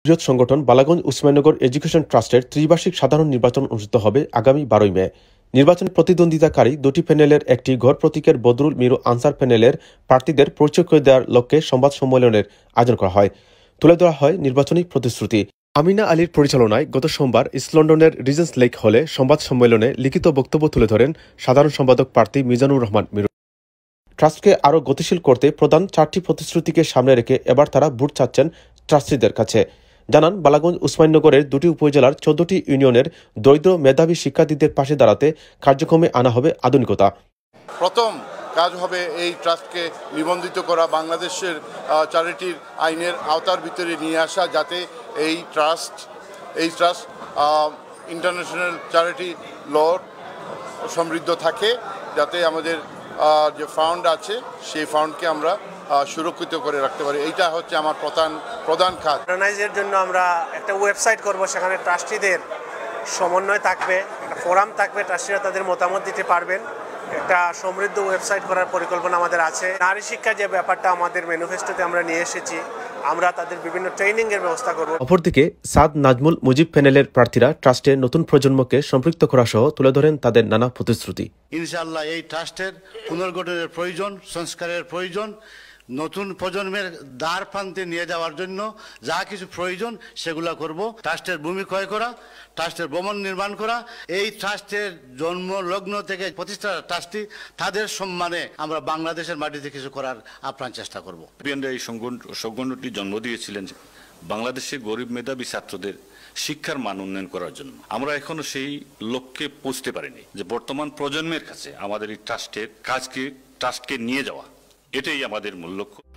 বৃহৎ সংগঠন বালাগঞ্জ উসমানীনগর এডুকেশন ট্রাস্টের ত্রিবার্ষিক সাধারণ নির্বাচন অনুষ্ঠিত হবে আগামী 12 মে। নির্বাচনে প্রতিদ্বন্দ্বিতাকারী দুটি প্যানেলের একটি ঘর প্রতীকের বদরুল মিরু আনসার প্যানেলের প্রার্থীদের পরিচয় করে দেওয়ার লক্ষ্যে সংবাদ সম্মেলনের আয়োজন করা হয়। তুলে ধরা হয় নির্বাচনী প্রতিশ্রুতি। আমিনা আলীর পরিচালনায় গত সোমবার ইস্ট লন্ডনের রিজেন্স লেক হলে সংবাদ সম্মেলনে লিখিত বক্তব্য তুলে ধরেন সাধারণ সম্পাদক প্রার্থী মিজানুর রহমান মিরু। ট্রাস্টকে আরও গতিশীল করতে প্রধান 4টি প্রতিশ্রুতিকে সামনে রেখে এবার তারা ভোট চাচ্ছেন ট্রাস্টিদের কাছে। জানান, বালাগঞ্জ উসমানীনগরের দুটি উপজেলার 14টি ইউনিয়নের দরিদ্র মেধাবী শিক্ষার্থীদের পাশে দাঁড়াতে কার্যক্রমে আনা হবে আধুনিকতা। প্রথম কাজ হবে এই ট্রাস্টকে নিবন্ধিত করা, বাংলাদেশের চ্যারিটির আইনের আওতার ভিতরে নিয়ে আসা, যাতে এই ট্রাস্ট ইন্টারন্যাশনাল চ্যারিটি লর সমৃদ্ধ থাকে, যাতে আমাদের যে ফান্ড আছে সেই ফান্ডকে আমরা সুরক্ষিত করে রাখতে পারি। এইটা হচ্ছে আমার প্রধান কাজ। অর্গানাইজের জন্য আমরা একটা ওয়েবসাইট করব, সেখানে ট্রাস্টিদের সমন্বয় থাকবে, একটা ফোরাম থাকবে, ট্রাস্টিরা তাদের মতামত দিতে পারবেন। একটা সমৃদ্ধ ওয়েবসাইট করার পরিকল্পনা আমাদের আছে। নারী শিক্ষা যে ব্যাপারটা আমাদের ম্যানিফেস্টোতে আমরা নিয়ে এসেছি, আমরা তাদের বিভিন্ন ট্রেনিংয়ের ব্যবস্থা করব। অপরদিকে সাদ নাজমুল মুজিব প্যানেলের প্রার্থীরা ট্রাস্টের নতুন প্রজন্মকে সম্পৃক্ত করা সহ তুলে ধরেন তাদের নানা প্রতিশ্রুতি। ইনশাআল্লাহ এই ট্রাস্টের পুনর্গঠনের প্রয়োজন, সংস্কারের প্রয়োজন, নতুন প্রজন্মের দ্বার প্রান্তে নিয়ে যাওয়ার জন্য যা কিছু প্রয়োজন সেগুলো করব। ট্রাস্টের ভূমি ক্রয় করা, ট্রাস্টের ভবন নির্মাণ করা, এই ট্রাস্টের জন্ম লগ্ন থেকে প্রতিষ্ঠা ট্রাস্টি তাদের সম্মানে আমরা বাংলাদেশের মাটিতে কিছু করার আপ্রাণ চেষ্টা করব। এই সংগঠনটি জন্ম দিয়েছিলেন বাংলাদেশের গরিব মেধাবী ছাত্রদের শিক্ষার মান উন্নয়ন করার জন্য। আমরা এখনো সেই লক্ষ্যে পৌঁছতে পারিনি যে বর্তমান প্রজন্মের কাছে আমাদের এই ট্রাস্টকে নিয়ে যাওয়া, এটাই আমাদের মূল লক্ষ্য।